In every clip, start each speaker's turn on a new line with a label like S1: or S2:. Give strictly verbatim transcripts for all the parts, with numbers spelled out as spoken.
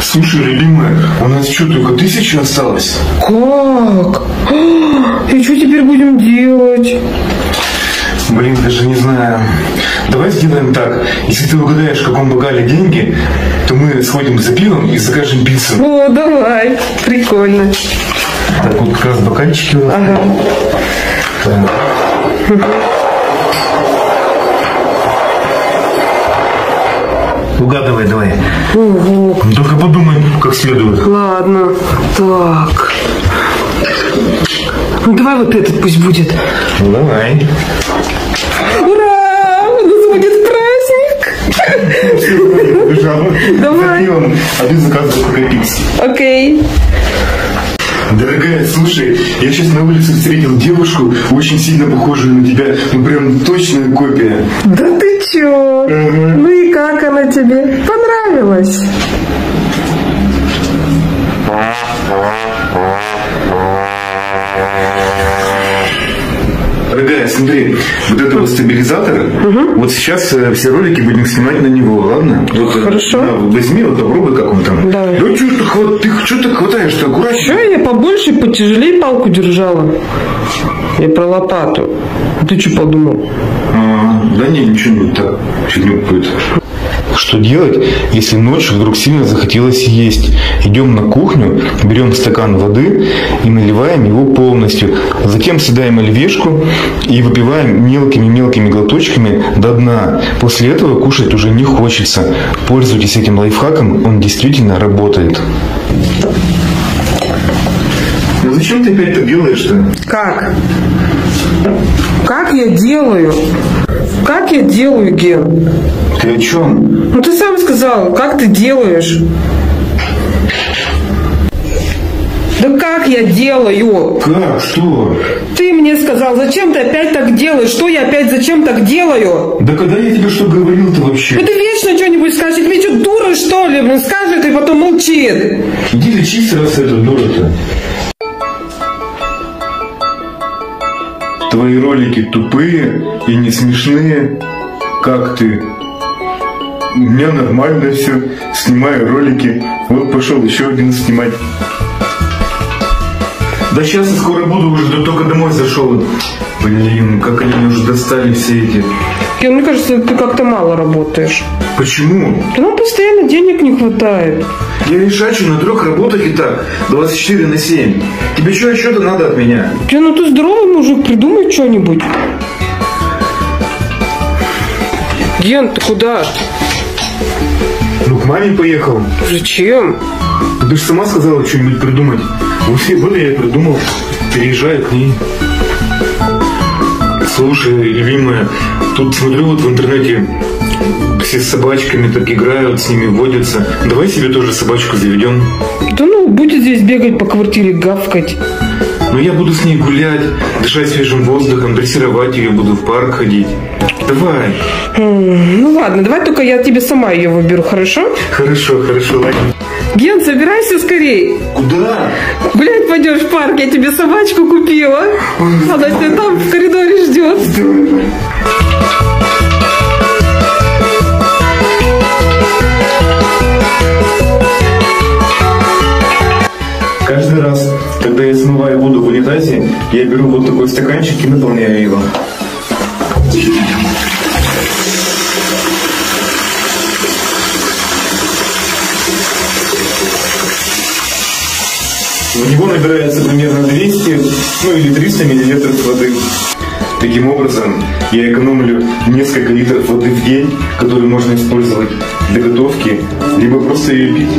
S1: Слушай, любимая, у нас что, только тысяча осталось?
S2: Как? И что теперь будем делать?
S1: Блин, даже не знаю. Давай сделаем так. Если ты угадаешь, в каком бокале деньги, то мы сходим за пивом и закажем пиццу.
S2: О, давай. Прикольно.
S1: Так, вот как раз бокальчики у нас.
S2: Ага.
S1: Так. Угадывай, давай.
S2: Ого.
S1: Ну, только подумай, как следует.
S2: Ладно. Так. Ну, давай вот этот пусть будет.
S1: Ну, давай.
S2: Ура! У нас будет праздник! Давай.
S1: А ты заказывай только пиццу.
S2: Окей.
S1: Дорогая, слушай, я сейчас на улице встретил девушку, очень сильно похожую на тебя, ну прям точная копия.
S2: Да ты чё?
S1: Ага.
S2: Ну и как она тебе? Понравилась?
S1: Дорогая, смотри, вот этого стабилизатора, угу. Вот сейчас э, все ролики будем снимать на него, ладно? Вот,
S2: хорошо.
S1: Да, возьми, вот попробуй, как он там.
S2: Давай.
S1: Да что ты, хват, ты что ты хватаешь-то, аккуратно?
S2: Что я побольше, потяжелее палку держала? Я про лопату. Ты что подумал?
S1: А, да не, ничего не так, фигню какую-то. Что делать, если ночью вдруг сильно захотелось есть? Идем на кухню, берем стакан воды и наливаем его полностью. Затем съедаем оливьешку и выпиваем мелкими-мелкими глоточками до дна. После этого кушать уже не хочется. Пользуйтесь этим лайфхаком, он действительно работает. Ну зачем ты опять так делаешь-то?
S2: Как? Как я делаю? Как я делаю, Ген?
S1: Ты о чем?
S2: Ну ты сам сказал, как ты делаешь? Да как я делаю?
S1: Как? Что?
S2: Ты мне сказал, зачем ты опять так делаешь? Что я опять зачем так делаю?
S1: Да когда я тебе что говорил-то вообще?
S2: Да ты вечно что-нибудь скажешь. Тебе что, дура что ли? Блин, скажет и потом молчит.
S1: Иди лечись, раз это дура-то. Твои ролики тупые и не смешные. Как ты? У меня нормально все. Снимаю ролики. Вот пошел еще один снимать. Да сейчас я скоро буду, уже только домой зашел. Блин, как они меня уже достали все эти.
S2: Ген, мне кажется, ты как-то мало работаешь.
S1: Почему?
S2: Да нам постоянно денег не хватает.
S1: Я решачу на трех работах и так. двадцать четыре на семь. Тебе что еще-то надо от меня?
S2: Ген, ну ты здоровый мужик, придумай что-нибудь. Ген, ты куда?
S1: Ну, к маме поехал.
S2: Зачем?
S1: Ты же сама сказала что-нибудь придумать. Вот вот я и придумал. Переезжаю к ней. Слушай, любимая, тут смотрю вот в интернете, все с собачками так играют, с ними водятся. Давай себе тоже собачку заведем.
S2: Да ну, будет здесь бегать по квартире, гавкать.
S1: Ну я буду с ней гулять, дышать свежим воздухом, дрессировать ее, буду в парк ходить. Давай.
S2: Ну ладно, давай только я тебе сама ее выберу, хорошо?
S1: Хорошо, хорошо, ладно.
S2: Ген, собирайся скорей.
S1: Куда?
S2: Гулять пойдешь в парк, я тебе собачку купила. Она тебя там в коридоре ждет.
S1: Каждый раз, когда я смываю воду в унитазе, я беру вот такой стаканчик и наполняю его. В него набирается примерно двести, ну или триста миллилитров воды. Таким образом, я экономлю несколько литров воды в день, которые можно использовать для готовки, либо просто ее пить.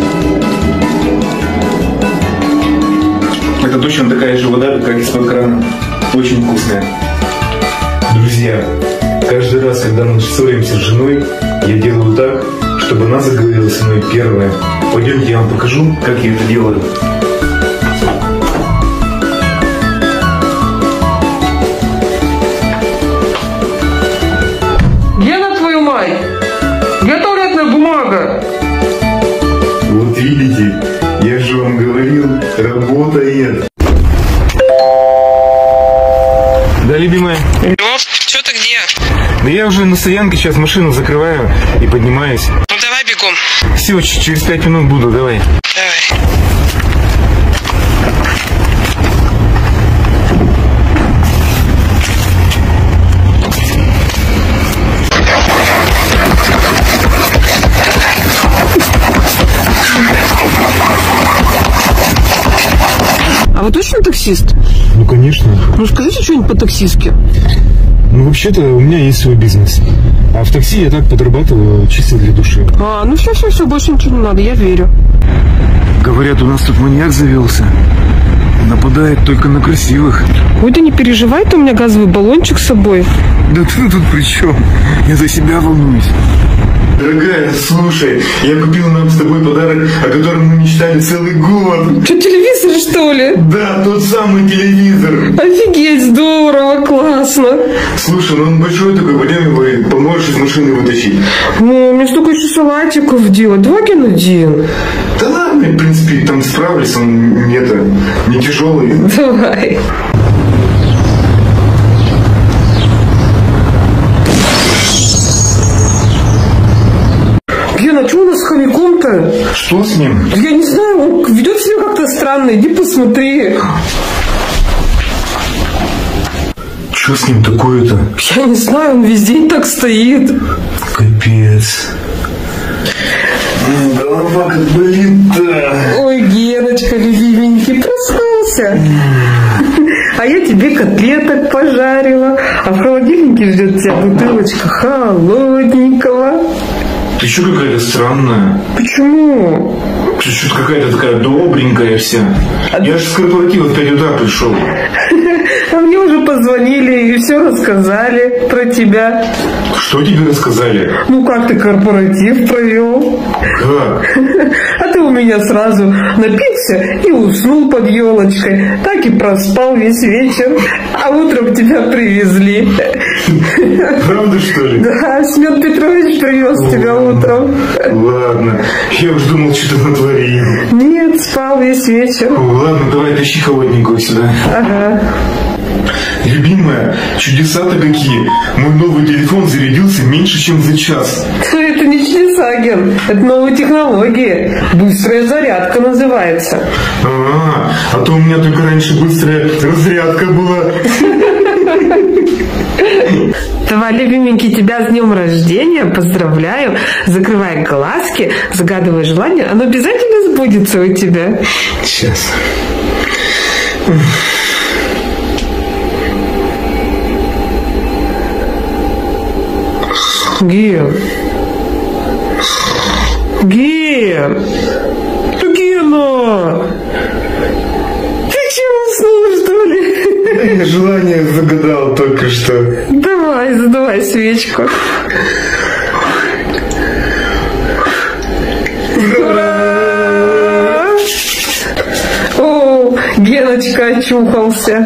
S1: Это точно такая же вода, как из-под крана. Очень вкусная. Друзья, каждый раз, когда мы ссоримся с женой, я делаю так, чтобы она заговорила со мной первая. Пойдемте, я вам покажу, как я это делаю.
S2: Гена, твою мать! Где туалетная бумага?
S1: Вот видите, я же вам говорил, работает. Да, любимая?
S3: Ну, что ты где?
S1: Да я уже на стоянке, сейчас машину закрываю и поднимаюсь.
S3: Ну давай давай бегом.
S1: Все, через пять минут буду, давай.
S3: Давай.
S2: А вы точно таксист?
S1: Ну, конечно.
S2: Ну, скажите что-нибудь по-таксистски.
S1: Ну, вообще-то у меня есть свой бизнес. А в такси я так подрабатываю чисто для души.
S2: А, ну все, все, все, больше ничего не надо, я верю.
S1: Говорят, у нас тут маньяк завелся. Нападает только на красивых.
S2: Ой, да не переживай, ты у меня газовый баллончик с собой.
S1: Да ты тут при чем? Я за себя волнуюсь. Дорогая, слушай, я купил нам с тобой подарок, о котором мы мечтали целый год.
S2: Что, телевизор, что ли?
S1: Да, тот самый телевизор.
S2: Офигеть, здорово, классно.
S1: Слушай, ну он большой такой, пойдем его и поможешь из машины вытащить.
S2: Ну, мне столько еще салатиков делать, два ген один.
S1: Да ладно, в принципе, там справлюсь, он не, это, не тяжелый.
S2: Давай. Гена, что у нас с хомяком-то?
S1: Что с ним?
S2: Я не знаю, он ведет себя как-то странно, иди посмотри.
S1: Что с ним такое-то?
S2: Я не знаю, он весь день так стоит.
S1: Капец. Голова как болит-то.
S2: Ой, Геночка, любименький, проснулся. А я тебе котлеток пожарила, а в холодильнике ждет тебя бутылочка холодненького.
S1: Ты что какая-то странная?
S2: Почему?
S1: Ты что-то какая-то такая добренькая вся. Я же с корпоратива в пять утра пришел.
S2: А мне уже позвонили и все рассказали про тебя.
S1: Что тебе рассказали?
S2: Ну, как ты корпоратив провел?
S1: Как?
S2: А ты у меня сразу напился и уснул под елочкой. Так и проспал весь вечер. А утром тебя привезли.
S1: Правда, что ли?
S2: Да, Семен Петрович привез тебя утром.
S1: Ладно. Я уж думал, что ты натворил.
S2: Нет, спал весь вечер.
S1: Ладно, давай тащи холодненькую сюда.
S2: Ага.
S1: Любимая, чудеса-то какие. Мой новый телефон зарядился меньше, чем за час.
S2: Это не чудеса, Ген. Это новые технологии. Быстрая зарядка называется.
S1: А, а то у меня только раньше быстрая разрядка была.
S2: Давай, любименький, тебя с днем рождения. Поздравляю. Закрывай глазки, загадывай желание. Оно обязательно сбудется у тебя.
S1: Сейчас.
S2: Ген. Ген. Гена. Ты чего уснул, что ли?
S1: Я желание загадал только что.
S2: Давай, задувай свечку. Ура! О, Геночка очухался.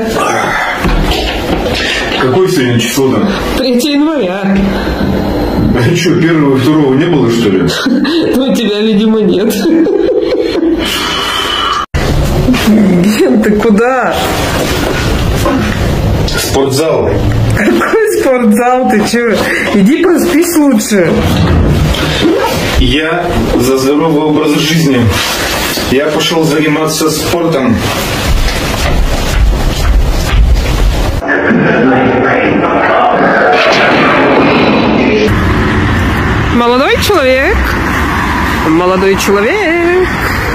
S1: Какое сегодня число там?
S2: третьего января.
S1: А что, первого и второго не было, что ли?
S2: Ну, тебя, видимо, нет. Ген, ты куда?
S1: Спортзал.
S2: Какой спортзал? Ты че? Иди проспись лучше.
S1: Я за здоровый образ жизни. Я пошел заниматься спортом.
S2: Молодой человек. Молодой человек.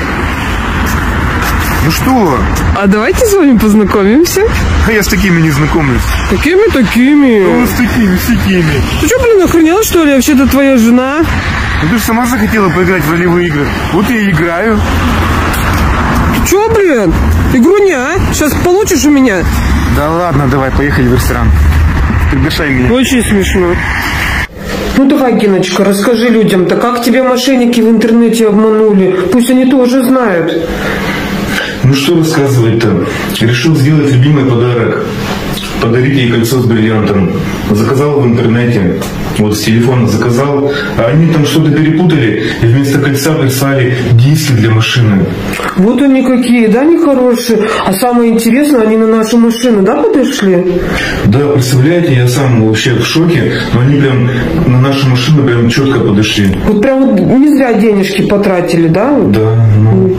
S1: Ну что?
S2: А давайте с вами познакомимся.
S1: А я с такими не знакомлюсь.
S2: Такими такими.
S1: Ну, с такими, с такими.
S2: Ты что, блин, охренел, что ли? Вообще-то твоя жена.
S1: Ну ты же сама захотела поиграть в ролевые игры. Вот я и играю.
S2: Че, блин? Игру не, а? Сейчас получишь у меня.
S1: Да ладно, давай, поехали в ресторан. Приглашай меня.
S2: Очень смешно. Ну давай, Геночка, расскажи людям-то, как тебя мошенники в интернете обманули. Пусть они тоже знают.
S1: Ну что рассказывать-то? Решил сделать любимый подарок. Подарить ей кольцо с бриллиантом. Заказал в интернете. Вот с телефона заказал, а они там что-то перепутали и вместо кольца прислали диски для машины.
S2: Вот они какие, да, нехорошие. А самое интересное, они на нашу машину, да, подошли?
S1: Да, представляете, я сам вообще в шоке, но они прям на нашу машину прям четко подошли.
S2: Вот прям вот не зря денежки потратили, да?
S1: Да, ну...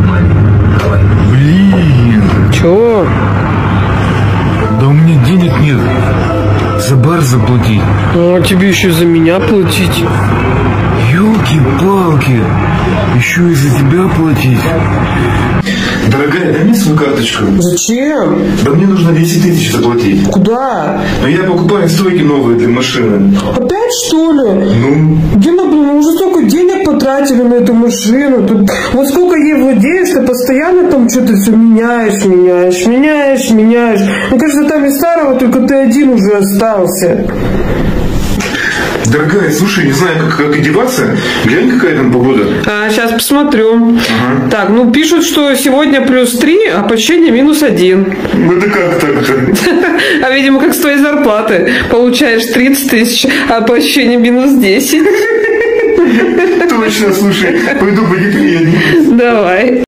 S1: Блин!
S2: Чего?
S1: Да у меня денег нет. За бар заплатить.
S2: А тебе еще за меня платить?
S1: Ёлки-палки. Еще и за тебя платить. Дорогая, дай мне свою карточку.
S2: Зачем?
S1: Да мне нужно десять тысяч заплатить.
S2: Куда?
S1: Но я покупаю стойки новые для машины.
S2: Опять что ли?
S1: Ну?
S2: Дина, блин, мы уже столько денег потратили на эту машину. Тут, вот сколько ей владеешь, ты постоянно там что-то все меняешь, меняешь, меняешь, меняешь. Мне кажется, там из старого только ты один уже остался.
S1: Дорогая, слушай, не знаю, как, как одеваться. Глянь, какая там погода.
S2: А, сейчас посмотрю.
S1: Ага.
S2: Так, ну пишут, что сегодня плюс три, а по ощущениям минус один.
S1: Ну это как так-то?
S2: А видимо, как с твоей зарплаты. Получаешь тридцать тысяч, а по ощущениям минус десять.
S1: Точно, слушай, пойду потеплее.